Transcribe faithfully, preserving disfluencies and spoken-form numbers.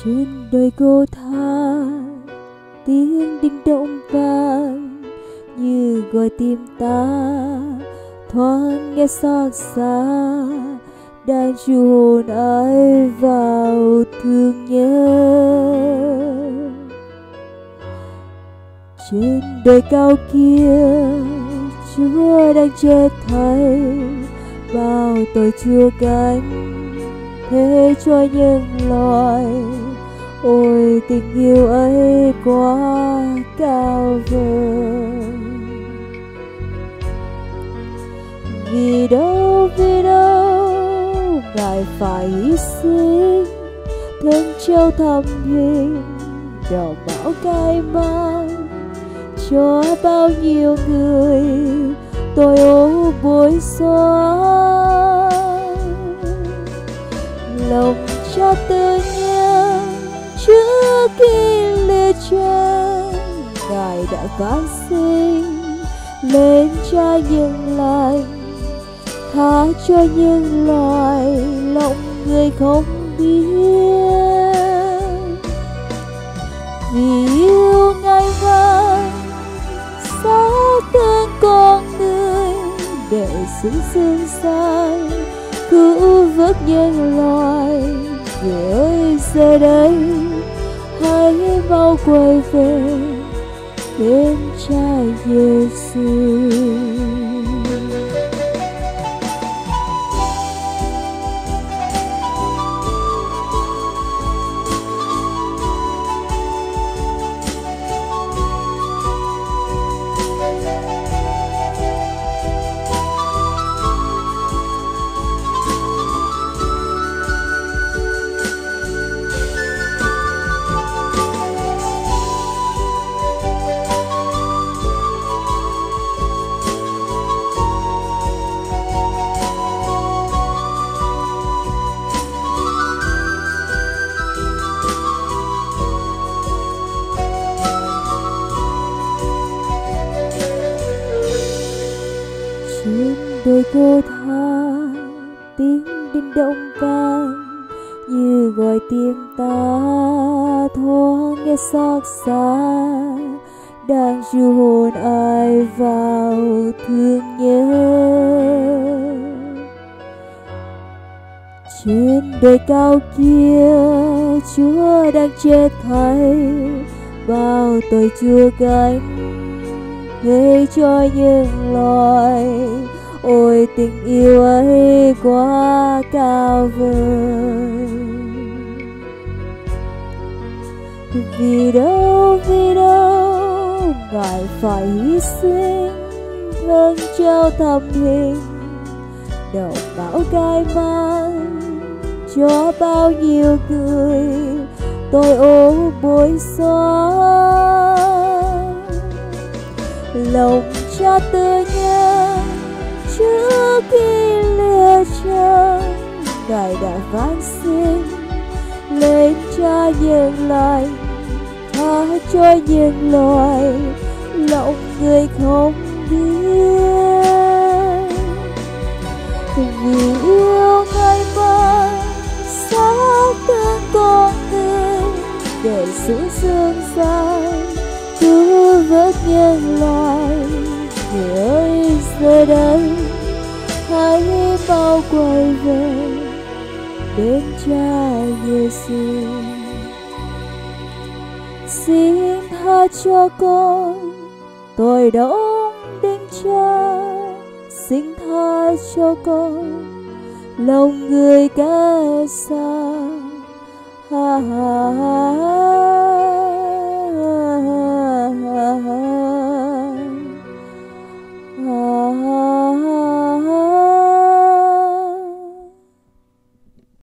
Trên đời cô tha tiếng đinh động vang như gọi tim ta, thoáng nghe xót xa đang dụ hồn ai vào thương nhớ. Trên đời cao kia Chúa đang chết thay bao tội Chúa gánh thế cho nhân loại. Ôi tình yêu ấy quá cao vời. Vì đâu vì đâu Ngài phải hy sinh thân treo thầm hình đỏ máu cay mang cho bao nhiêu người tội ô bối xóa. Lòng Cha tự nhiên trước khi lìa chân Ngài đã vãng sinh lên Cha nhân lành, tha cho nhân loại lòng người không biết. Vì yêu Ngài vang xa thương con người để sự sương sai cứu vớt nhân loại. Người ơi giờ đây hãy mau quay về bên Cha Giêsu. Trên đời cô tha tiếng đinh động vang như gọi tim ta, thoáng nghe xót xa đang dụ hồn ai vào thương nhớ. Trên đời cao kia Chúa đang chết thay bao tội Chúa gánh thế cho nhân loại. Ôi tình yêu ấy quá cao vời. Vì đâu vì đâu Ngài phải hy sinh thân treo thầm hình đầu bão gai mang cho bao nhiêu người tội ô bối xóa. Lòng Cha tự nhiên trước khi lìa chân Ngài đã vãng sinh lên Cha nhân lành, tha cho nhân loại lòng người không biết. Vì yêu Ngài mang xa thương con người để sự sương sai cứu vớt nhân loại. Người ơi giờ đây hãy mau quay về bên Cha Giêsu. Xin tha cho con tội đóng đinh Cha, xin tha cho con lòng người kẻ xa. Ha ha ha.